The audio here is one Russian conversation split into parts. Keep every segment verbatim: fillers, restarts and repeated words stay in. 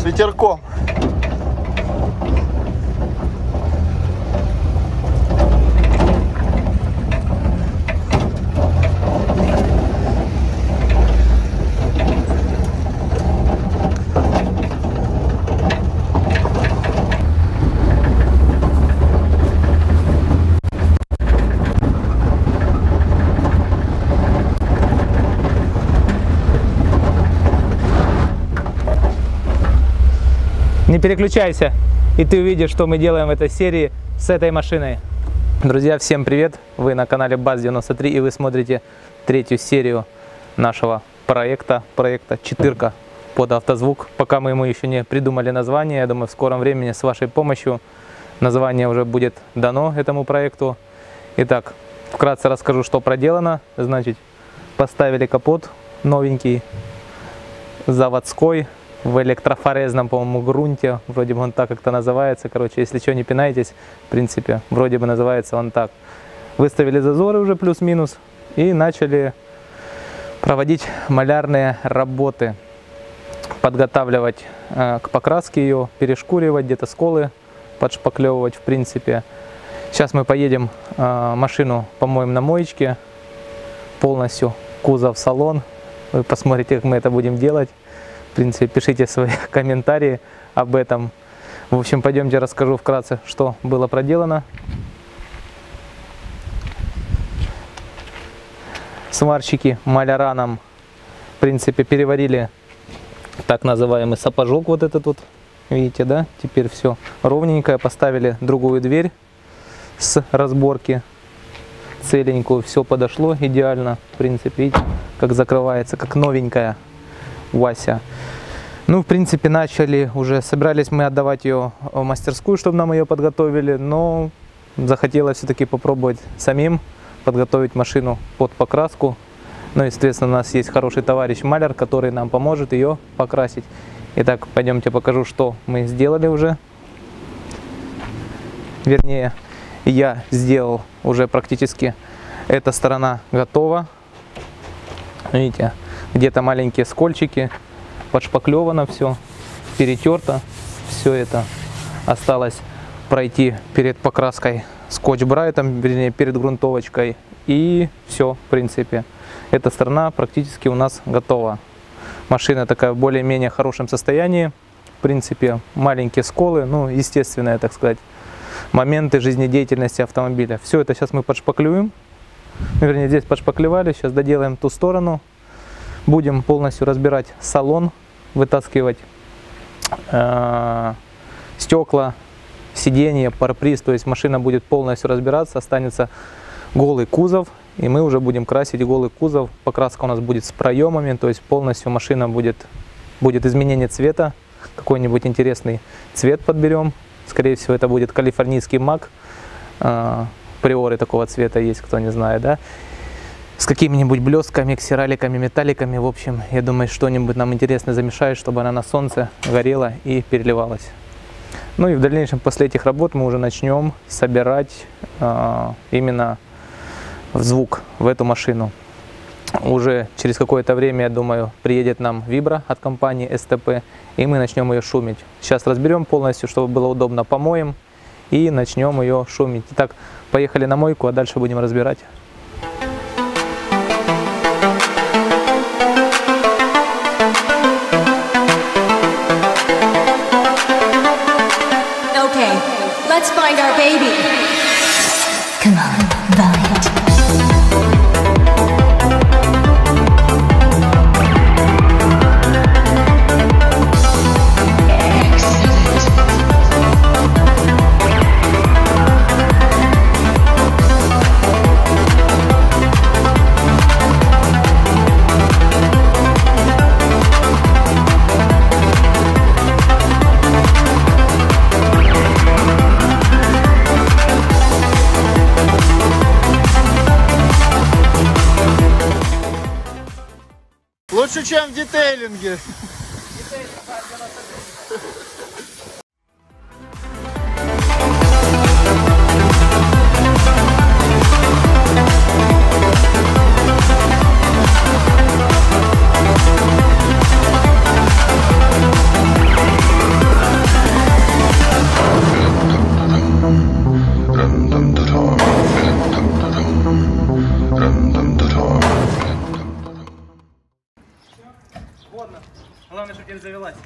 ветерком. Не переключайся, и ты увидишь, что мы делаем в этой серии с этой машиной. Друзья, всем привет! Вы на канале БАЗ девяносто три, и вы смотрите третью серию нашего проекта, проекта четырка под автозвук. Пока мы ему еще не придумали название, я думаю, в скором времени с вашей помощью название уже будет дано этому проекту. Итак, вкратце расскажу, что проделано. Значит, поставили капот новенький, заводской, в электрофорезном, по-моему, грунте, вроде бы он так как-то называется, короче, если что, не пинайтесь, в принципе, вроде бы называется он так. Выставили зазоры уже плюс-минус и начали проводить малярные работы, подготавливать э, к покраске ее, перешкуривать, где-то сколы подшпаклевывать, в принципе. Сейчас мы поедем, э, машину помоем на моечке, полностью кузов, салон, вы посмотрите, как мы это будем делать. В принципе, пишите свои комментарии об этом. В общем, пойдемте расскажу вкратце, что было проделано. Сварщики маляра нам, в принципе, переварили так называемый сапожок, вот этот вот, видите, да? Теперь все ровненькое, поставили другую дверь с разборки, целенькую, все подошло идеально, в принципе, видите, как закрывается, как новенькая Вася. Ну, в принципе, начали уже, собирались мы отдавать ее в мастерскую, чтобы нам ее подготовили, но захотелось все-таки попробовать самим подготовить машину под покраску. Ну, естественно, у нас есть хороший товарищ маляр, который нам поможет ее покрасить. Итак, пойдемте покажу, что мы сделали уже. Вернее, я сделал уже практически, эта сторона готова. Видите, где-то маленькие скольчики, подшпаклевано все, перетерто. Все это осталось пройти перед покраской скотч-брайтом, вернее, перед грунтовочкой. И все, в принципе, эта сторона практически у нас готова. Машина такая в более-менее хорошем состоянии. В принципе, маленькие сколы, ну, естественные, так сказать, моменты жизнедеятельности автомобиля. Все это сейчас мы подшпаклюем. Вернее, здесь подшпаклевали, сейчас доделаем ту сторону. Будем полностью разбирать салон, вытаскивать э, стекла, сиденья, парбриз. То есть машина будет полностью разбираться, останется голый кузов. И мы уже будем красить голый кузов. Покраска у нас будет с проемами, то есть полностью машина будет, будет изменение цвета. Какой-нибудь интересный цвет подберем. Скорее всего, это будет калифорнийский мак. Э, приоры такого цвета есть, кто не знает, да? С какими-нибудь блестками, ксераликами, металликами. В общем, я думаю, что-нибудь нам интересное замешает, чтобы она на солнце горела и переливалась. Ну и в дальнейшем, после этих работ, мы уже начнем собирать э, именно в звук в эту машину. Уже через какое-то время, я думаю, приедет нам вибра от компании эс тэ пэ, и мы начнем ее шумить. Сейчас разберем полностью, чтобы было удобно, помоем и начнем ее шумить. Итак, поехали на мойку, а дальше будем разбирать. Let's find our baby. Come on, Valiant. Лучше, чем в детейлинге. главное, чтобы теперь завелась.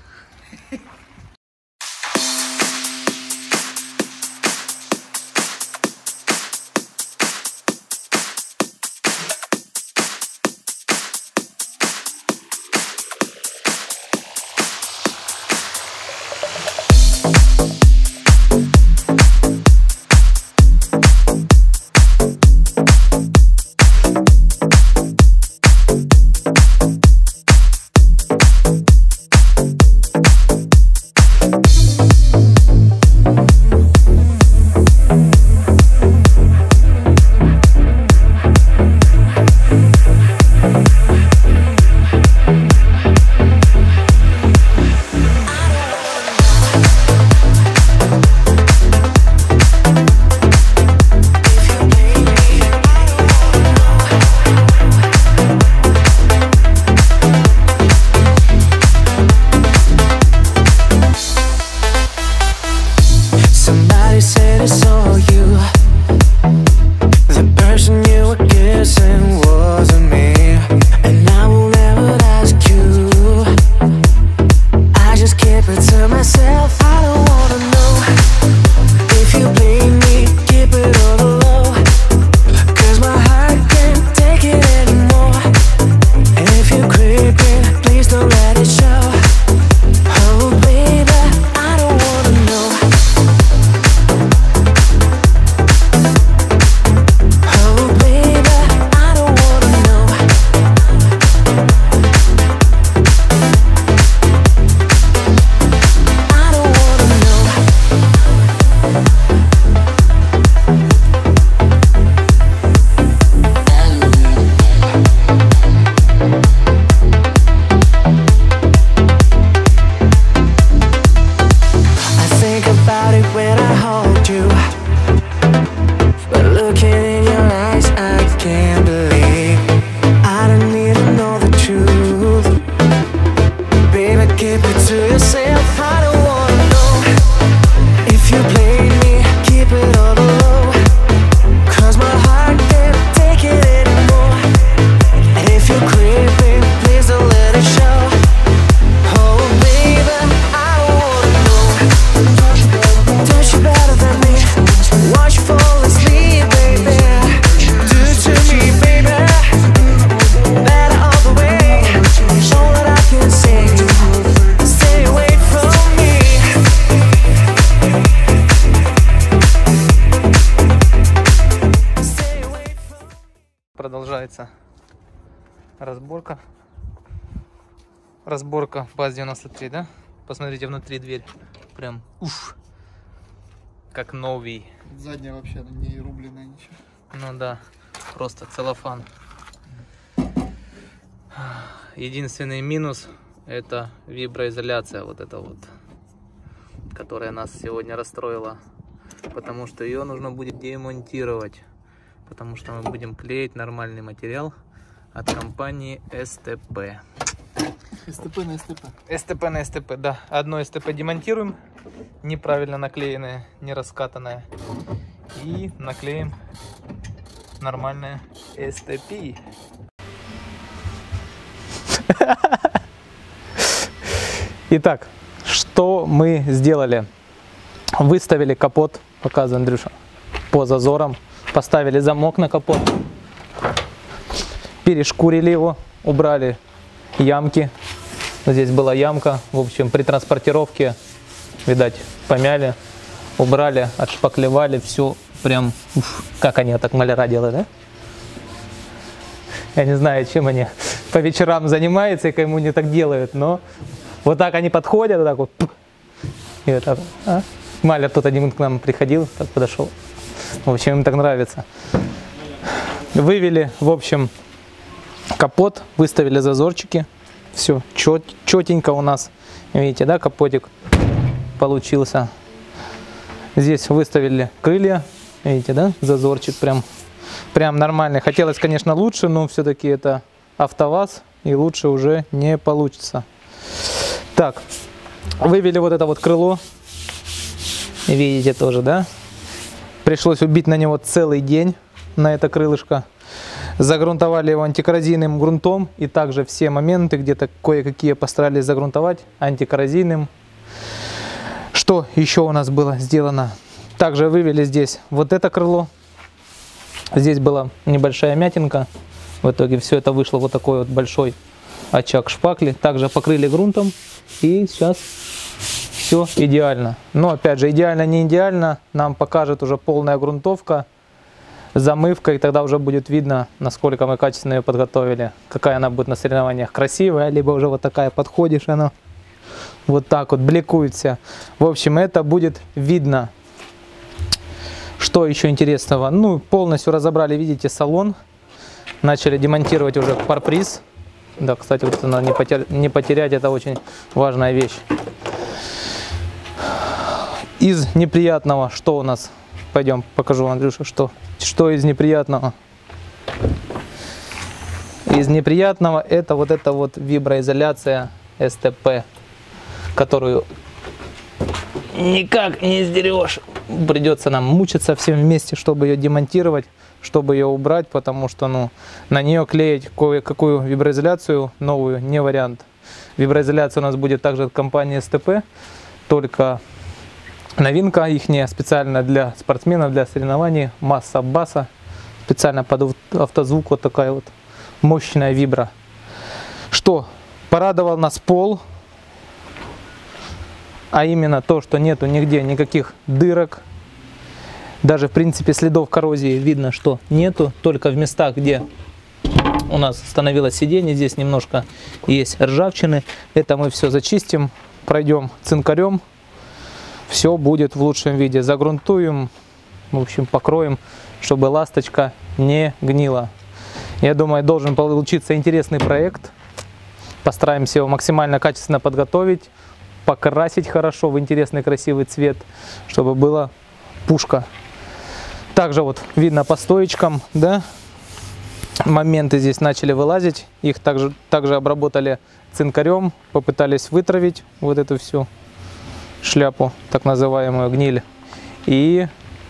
Продолжается разборка. Разборка БАЗ девяносто три, да? Посмотрите, внутри дверь. Прям уф, как новый. Задняя вообще не рубленная ничего. Ну да, просто целлофан. Единственный минус — это виброизоляция вот эта вот, которая нас сегодня расстроила. Потому что ее нужно будет демонтировать. Потому что мы будем клеить нормальный материал от компании СТП. СТП на СТП. СТП на СТП, да. Одно СТП демонтируем, неправильно наклеенное, не раскатанное. И наклеим нормальное СТП. Итак, что мы сделали? Выставили капот, показывай, Андрюша, по зазорам. Поставили замок на капот, перешкурили его, убрали ямки. Здесь была ямка, в общем, при транспортировке, видать, помяли, убрали, отшпаклевали, все прям, уф, как они так маляра делают, да? Я не знаю, чем они по вечерам занимаются и кому они так делают, но вот так они подходят, вот так вот, и вот так, а? Маляр тут один к нам приходил, так подошел. В общем, им так нравится. Вывели, в общем, капот, выставили зазорчики. Все чет, четенько у нас. Видите, да, капотик получился. Здесь выставили крылья. Видите, да, зазорчик прям, прям нормальный. Хотелось, конечно, лучше, но все-таки это АвтоВАЗ, и лучше уже не получится. Так, вывели вот это вот крыло. Видите тоже, да? Пришлось убить на него целый день, на это крылышко. Загрунтовали его антикоррозийным грунтом. И также все моменты где-то кое-какие постарались загрунтовать антикоррозийным. Что еще у нас было сделано? Также вывели здесь вот это крыло. Здесь была небольшая мятинка. В итоге все это вышло вот такой вот большой очаг шпакли. Также покрыли грунтом. И сейчас все идеально. Но опять же, идеально не идеально. Нам покажет уже полная грунтовка, замывка. И тогда уже будет видно, насколько мы качественно ее подготовили. Какая она будет на соревнованиях. Красивая, либо уже вот такая подходишь, она вот так вот бликует вся. В общем, это будет видно. Что еще интересного? Ну, полностью разобрали, видите, салон. Начали демонтировать уже парбриз. Да, кстати, вот это надо не потерять, не потерять, это очень важная вещь. Из неприятного, что у нас? Пойдем, покажу, Андрюша, что, что из неприятного. Из неприятного это вот эта вот виброизоляция эс тэ пэ, которую никак не сдерешь. Придется нам мучиться всем вместе, чтобы ее демонтировать, чтобы ее убрать, потому что ну, на нее клеить кое-какую виброизоляцию новую не вариант. Виброизоляция у нас будет также от компании эс тэ пэ, только новинка ихняя специально для спортсменов, для соревнований, масса баса, специально под автозвук, вот такая вот мощная вибра. Что порадовал нас пол, а именно то, что нету нигде никаких дырок, даже в принципе следов коррозии видно, что нету, только в местах, где у нас становилось сиденье, здесь немножко есть ржавчины, это мы все зачистим, пройдем цинкарем, все будет в лучшем виде, загрунтуем, в общем покроем, чтобы ласточка не гнила. Я думаю, должен получиться интересный проект, постараемся его максимально качественно подготовить, покрасить хорошо в интересный красивый цвет, чтобы была пушка. Также вот видно по стоечкам, да, моменты здесь начали вылазить, их также, также обработали цинкарем, попытались вытравить вот эту всю шляпу, так называемую гниль, и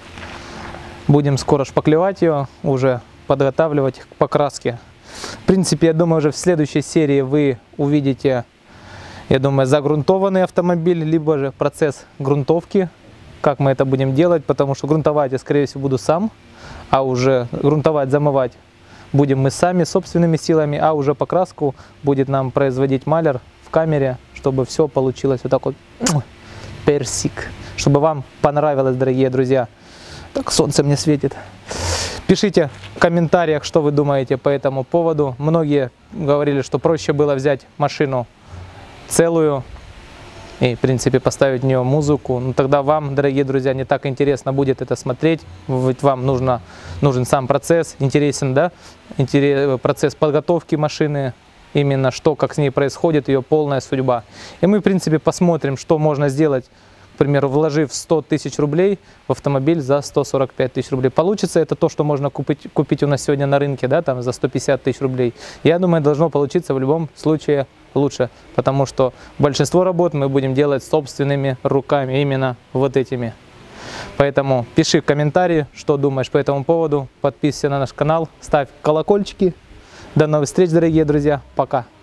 будем скоро шпаклевать ее, уже подготавливать к покраске. В принципе, я думаю, уже в следующей серии вы увидите, я думаю, загрунтованный автомобиль, либо же процесс грунтовки, как мы это будем делать, потому что грунтовать я, скорее всего, буду сам, а уже грунтовать, замывать будем мы сами, собственными силами, а уже покраску будет нам производить маляр в камере, чтобы все получилось вот так вот, персик, чтобы вам понравилось, дорогие друзья. Так солнце мне светит. Пишите в комментариях, что вы думаете по этому поводу. Многие говорили, что проще было взять машину целую и, в принципе, поставить в нее музыку. Но тогда вам, дорогие друзья, не так интересно будет это смотреть. Ведь вам нужно, нужен сам процесс, интересен, да, Интерес, процесс подготовки машины, именно что, как с ней происходит, ее полная судьба. И мы, в принципе, посмотрим, что можно сделать, к примеру, вложив сто тысяч рублей в автомобиль за сто сорок пять тысяч рублей. Получится это то, что можно купить, купить у нас сегодня на рынке, да, там за сто пятьдесят тысяч рублей. Я думаю, должно получиться в любом случае лучше, потому что большинство работ мы будем делать собственными руками, именно вот этими. Поэтому пиши в комментарии, что думаешь по этому поводу, подписывайся на наш канал, ставь колокольчики. До новых встреч, дорогие друзья, пока!